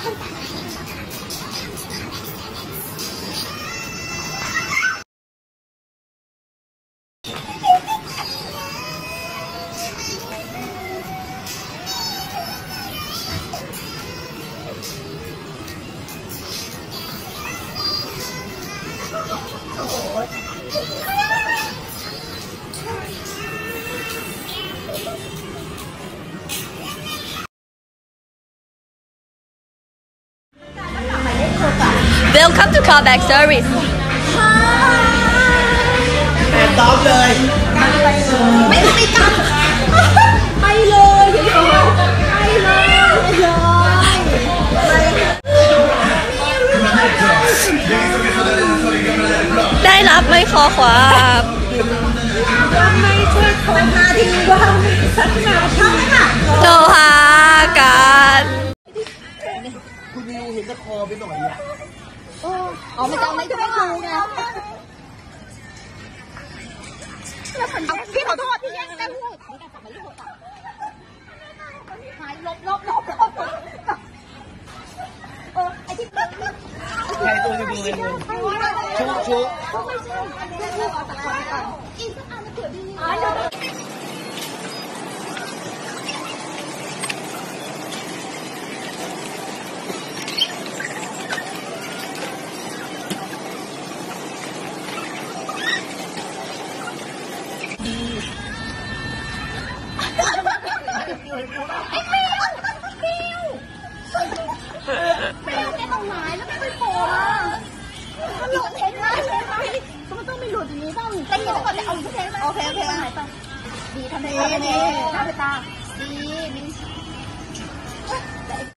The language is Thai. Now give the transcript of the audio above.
Welcome to callback service แอบตอบเลยไม่มีกันไปเลยเฉยๆไปเลยได้รับไม่ขอความไม่ช่วยโทรมาทีว่าสักหน่อยเข้าไหมค่ะโทรหากันคุณนิวเห็นตะคอไปหน่อยอ่ะอ๋อไม่ต้องไม่ดูไงพี่ขอโทษพี่แย่งกันพูดหายลบไอ้ที่ใครตัวอยู่เลยชุกไม่ใช่เรื่องออกจากคนก่อนอีกสักอันมาเกิดดีแม่ต้องหายแล้วไม่ไปโผล่มันหลุดเห็นไหมมันต้องไม่หลุดอย่างนี้ต้องเต้นก่อนจะเอาทุกเพลงไหมโอเคหายไปดีทำให้ดีหน้าไปตาดี